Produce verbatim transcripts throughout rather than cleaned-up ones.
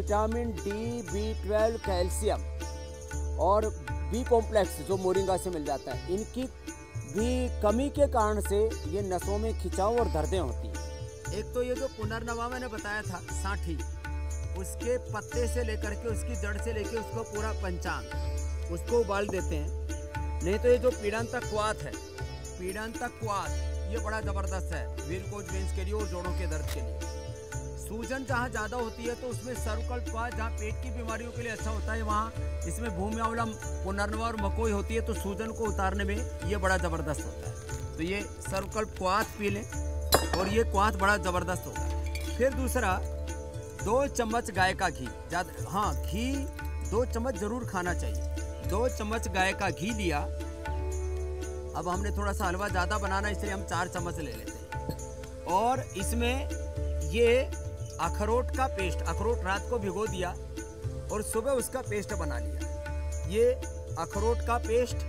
Vitamin D, B twelve, calcium और B complex जो moringa से मिल जाता है, इनकी भी कमी के कारण से ये नसों में खिंचाव और दर्दें होती हैं। एक तो ये जो पुनर्नवा मैंने बताया था साठी, उसके पत्ते से लेकर के उसकी जड़ से लेकर उसको पूरा पंचांग उसको उबाल देते हैं। नहीं तो ये जो पीड़ांतक क्वाथ है, पीड़ांतक क्वाथ ये बड़ा ज़बरदस्त है वेरिकोज वेन्स के लिए और जोड़ों के दर्द के लिए। सूजन जहाँ ज़्यादा होती है तो उसमें सर्वकल्प क्वाथ, जहाँ पेट की बीमारियों के लिए अच्छा होता है, वहाँ इसमें भूमि अवलम, पुनर्नवा और मकोई होती है, तो सूजन को उतारने में ये बड़ा ज़बरदस्त होता है। तो ये सर्वकल्प क्वाथ पी लें और ये क्वाथ बड़ा ज़बरदस्त होता है। फिर दूसरा, दो चम्मच गाय का घी, ज़्यादा हाँ घी दो चम्मच ज़रूर खाना चाहिए। दो चम्मच गाय का घी लिया। अब हमने थोड़ा सा हलवा ज़्यादा बनाना इसलिए हम चार चम्मच ले लेते हैं। और इसमें ये अखरोट का पेस्ट, अखरोट रात को भिगो दिया और सुबह उसका पेस्ट बना लिया। ये अखरोट का पेस्ट,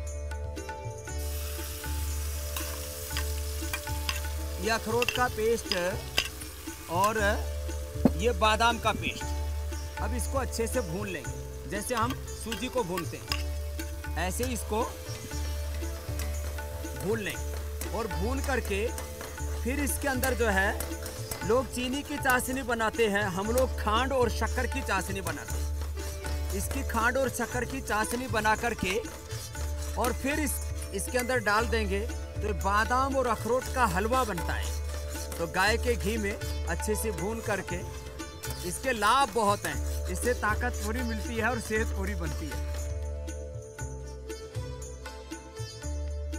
ये अखरोट का पेस्ट और ये बादाम का पेस्ट। अब इसको अच्छे से भून लेंगे, जैसे हम सूजी को भूनते हैं ऐसे इसको भून लेंगे। और भून करके फिर इसके अंदर जो है, लोग चीनी की चाशनी बनाते हैं, हम लोग खांड और शक्कर की चाशनी बनाते हैं। इसकी खांड और शक्कर की चाशनी बना करके और फिर इस इसके अंदर डाल देंगे तो बादाम और अखरोट का हलवा बनता है। तो गाय के घी में अच्छे से भून करके, इसके लाभ बहुत हैं। इससे ताकत पूरी मिलती है और सेहत पूरी बनती है।